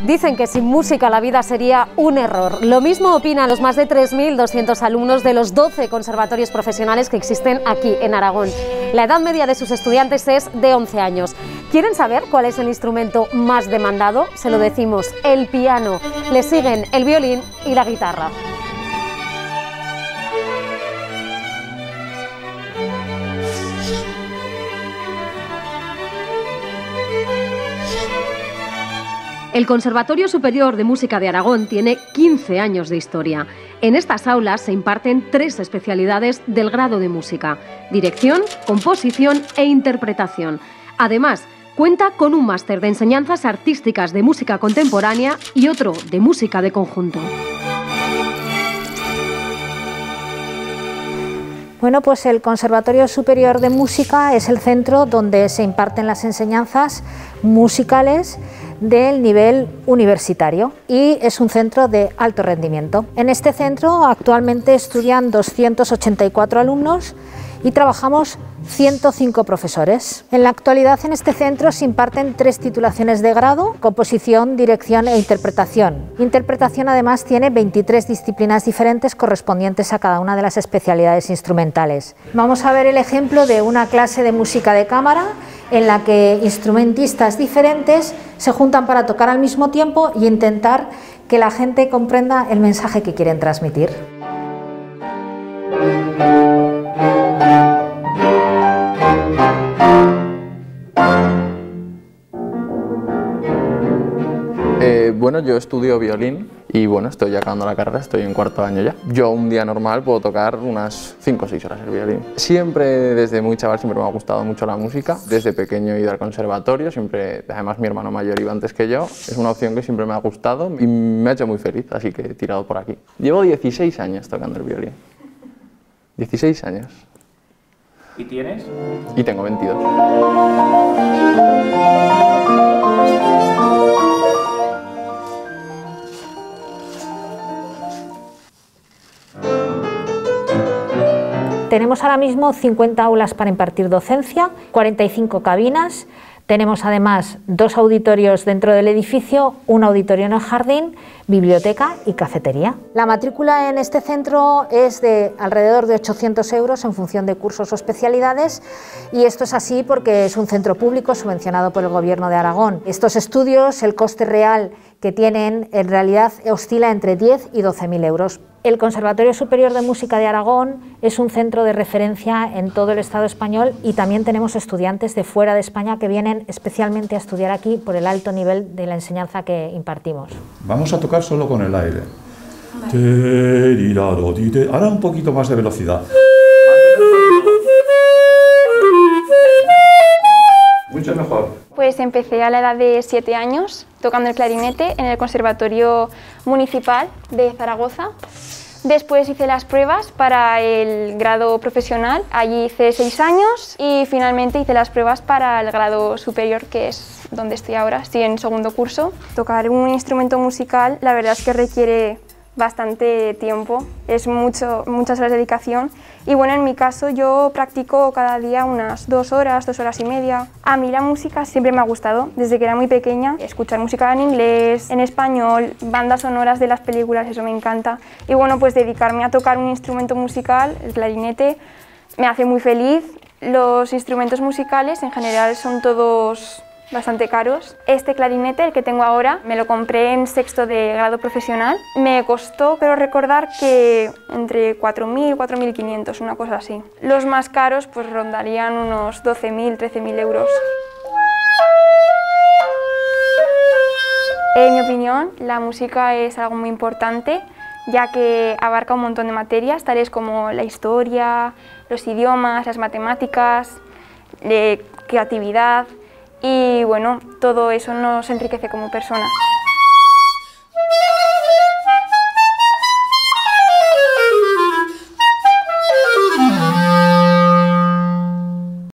Dicen que sin música la vida sería un error. Lo mismo opinan los más de 3.200 alumnos de los 12 conservatorios profesionales que existen aquí en Aragón. La edad media de sus estudiantes es de 11 años. ¿Quieren saber cuál es el instrumento más demandado? Se lo decimos, el piano. Le siguen el violín y la guitarra. El Conservatorio Superior de Música de Aragón tiene 15 años de historia. En estas aulas se imparten 3 especialidades del grado de música: dirección, composición e interpretación. Además, cuenta con un máster de enseñanzas artísticas de música contemporánea y otro de música de conjunto. Bueno, pues el Conservatorio Superior de Música es el centro donde se imparten las enseñanzas musicales del nivel universitario y es un centro de alto rendimiento. En este centro actualmente estudian 284 alumnos y trabajamos 105 profesores. En la actualidad en este centro se imparten 3 titulaciones de grado: composición, dirección e interpretación. Interpretación además tiene 23 disciplinas diferentes correspondientes a cada una de las especialidades instrumentales. Vamos a ver el ejemplo de una clase de música de cámara en la que instrumentistas diferentes se juntan para tocar al mismo tiempo e intentar que la gente comprenda el mensaje que quieren transmitir. Bueno, yo estudio violín y bueno, estoy ya acabando la carrera, estoy en 4º año ya. Yo un día normal puedo tocar unas 5 o 6 horas el violín. Siempre, desde muy chaval, siempre me ha gustado mucho la música. Desde pequeño he ido al conservatorio, siempre, además mi hermano mayor iba antes que yo. Es una opción que siempre me ha gustado y me ha hecho muy feliz, así que he tirado por aquí. Llevo 16 años tocando el violín. 16 años. ¿Y tienes? Y tengo 22. Tenemos ahora mismo 50 aulas para impartir docencia, 45 cabinas, tenemos además 2 auditorios dentro del edificio, un auditorio en el jardín, biblioteca y cafetería. La matrícula en este centro es de alrededor de 800 euros en función de cursos o especialidades, y esto es así porque es un centro público subvencionado por el Gobierno de Aragón. Estos estudios, el coste real que tienen, en realidad oscila entre 10 y 12.000 euros. El Conservatorio Superior de Música de Aragón es un centro de referencia en todo el Estado español y también tenemos estudiantes de fuera de España que vienen especialmente a estudiar aquí por el alto nivel de la enseñanza que impartimos. Vamos a tocar solo con el aire. Vale. Ahora un poquito más de velocidad. Mucho mejor. Pues empecé a la edad de 7 años tocando el clarinete en el Conservatorio Municipal de Zaragoza. Después hice las pruebas para el grado profesional, allí hice 6 años y finalmente hice las pruebas para el grado superior, que es donde estoy ahora, estoy en 2º curso. Tocar un instrumento musical la verdad es que requiere bastante tiempo, es muchas horas de dedicación y bueno, en mi caso yo practico cada día unas 2 horas, 2 horas y media. A mí la música siempre me ha gustado, desde que era muy pequeña, escuchar música en inglés, en español, bandas sonoras de las películas, eso me encanta. Y bueno, pues dedicarme a tocar un instrumento musical, el clarinete, me hace muy feliz. Los instrumentos musicales en general son todos bastante caros. Este clarinete, el que tengo ahora, me lo compré en 6º de grado profesional. Me costó, pero recordar que entre 4.000 y 4.500, una cosa así. Los más caros pues rondarían unos 12.000, 13.000 euros. En mi opinión, la música es algo muy importante, ya que abarca un montón de materias, tales como la historia, los idiomas, las matemáticas, creatividad, y bueno, todo eso nos enriquece como personas.